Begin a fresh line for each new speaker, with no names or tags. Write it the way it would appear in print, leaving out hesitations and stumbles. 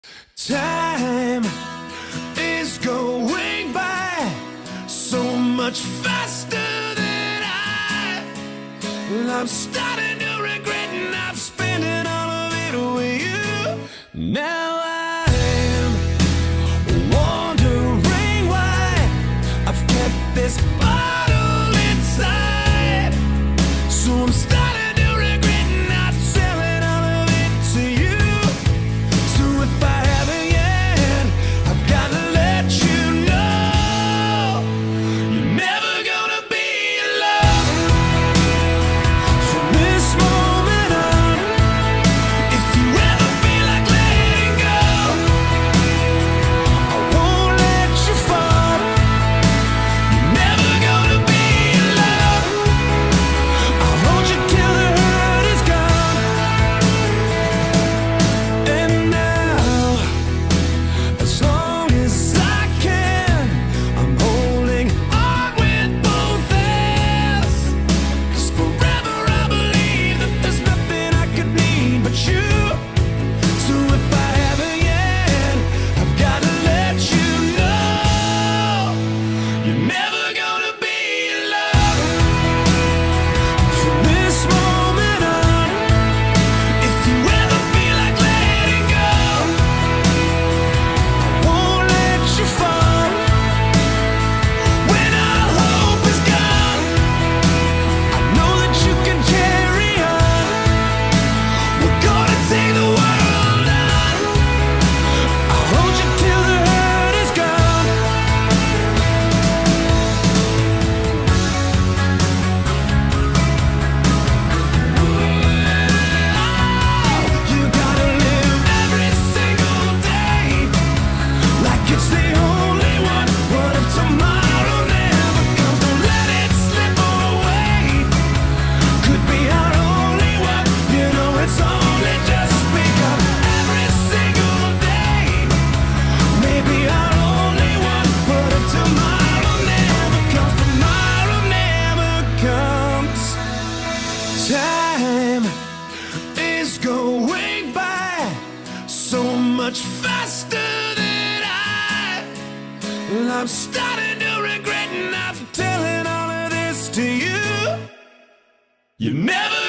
Time is going by so much faster than I'm starting to regret, and I've spent it all of it with you. Now I'm wondering why I've kept this bottle inside. So I'm starting to regret not selling all of it to you. So if I haven't yet, I've got to let you know you're never gonna be alone from this moment on. If you ever feel like letting go, I won't let you fall. You're never gonna be alone. I'll hold you till the hurt is gone. And now, as long as I can, I'm holding on with both hands. 'Cause forever I believe that there's nothing I could need but you. So if I haven't yet, I've got to let you know you're never gonna be alone from this moment on. If you ever feel like letting go, I won't let you fall. When all hope is gone, I know that you can carry on. We're gonna take the world on. I'll hold you till the hurt is gone. You gotta live every single day like it's the only one. What if tomorrow never comes? Don't let it slip away. Could be our only one. You know it's only just begun. Every single day, maybe our only one. What if tomorrow never comes? Tomorrow never comes. Time is going by so much faster than I'm starting to regret not telling all of this to you. You never